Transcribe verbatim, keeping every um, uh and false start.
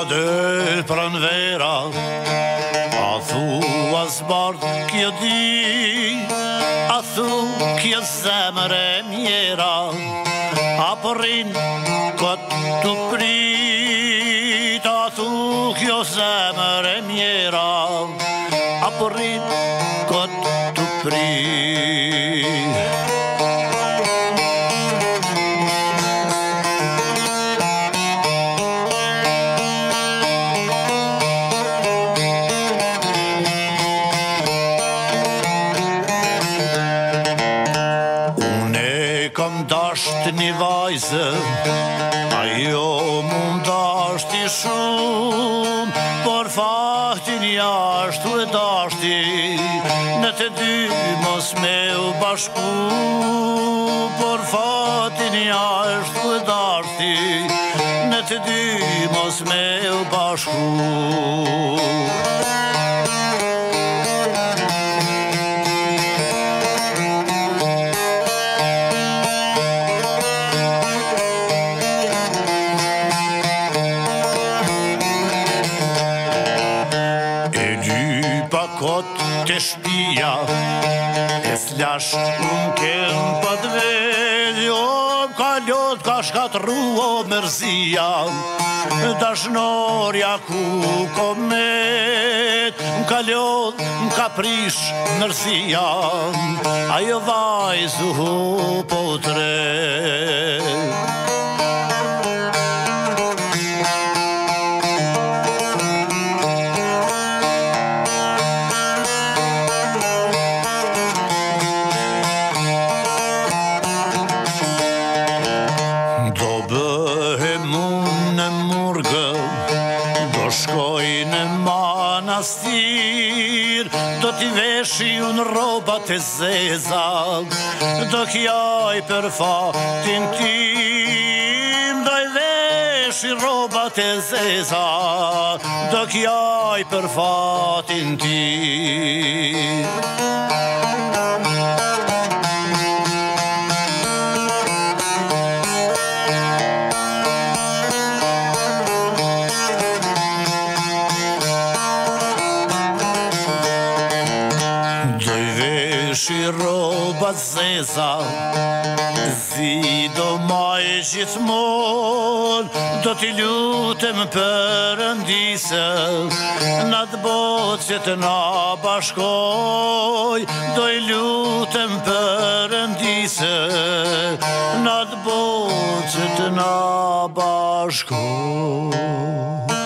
del pranvera, a thua zbardh kjo di, a thu kjo zemër e mjera, a përrin këtë të prit, a thu kjo zemër e mjera, a përrin këtë të prit. Kam dasht një vajzë, ajo mund dashti shumë, por faktin jashtu e dashti, në të dy mos me u bashku, por faktin jashtu e dashti, në të dy mos me u bashku. Kot të shpia, e s'lash unë kem për dveli, o m'kalot ka shkatru o mërzia, dashnorja ku komet, m'kalot m'ka prish mërzia, ajo vajzu po tret. Shkoj në manastir, do t'i veshi unë robat e zeza, do kjaj për fatin tim, do i veshi robat e zeza, do kjaj për fatin tim. Shi robat zeza, zi do maj gjithmon, do t'i lutem Perëndise, në të botë që të na bashkoj, do i lutem Perëndise, në të botë që të na bashkoj.